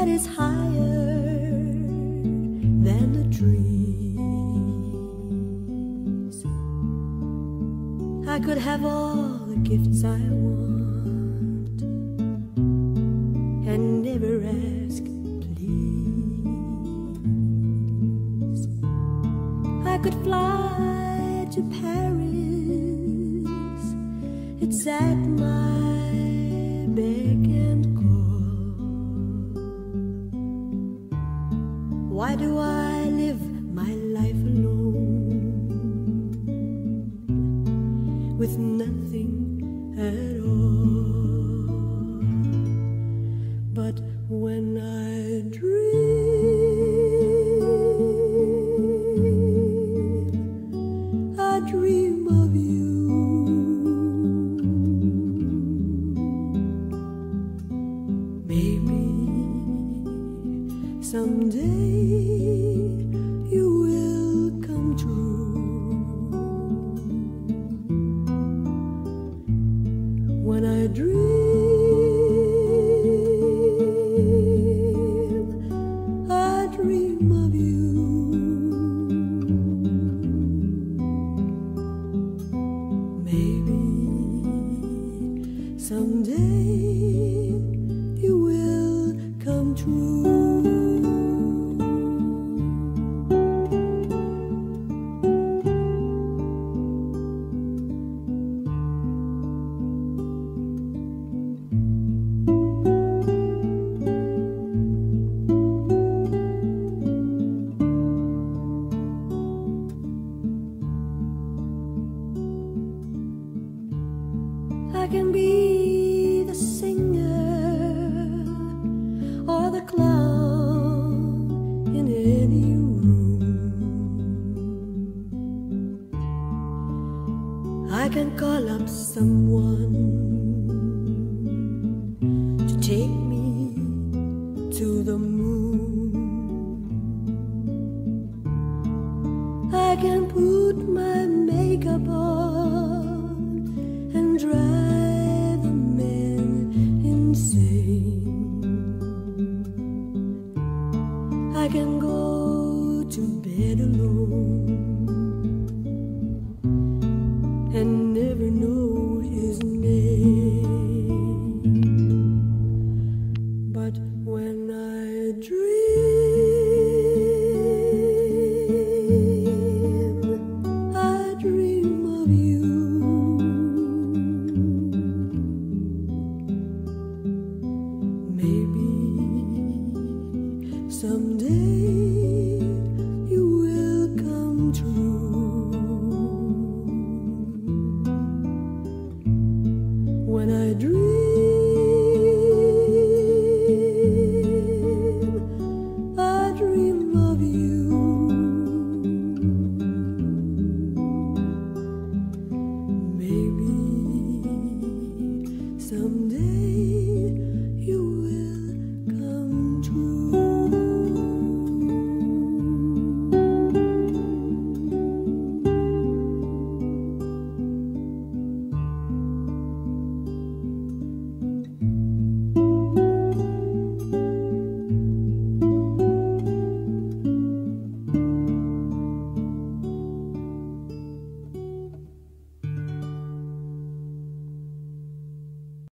that is higher than the trees. I could have all the gifts I want and never ask please. I could fly to Paris, it's at my beck and call. Why do I live my life alone with nothing at all? But when I dream of you. Maybe someday you will come true. When I dream of you. Maybe someday you will come true. I can be the singer or the clown in any room. I can call up someone to take me to the moon. I can put my makeup on and drive the men insane. I can go to bed alone and never know his name. But when I dream of you. Maybe someday you will come true. When I dream of you. Maybe someday you will come true.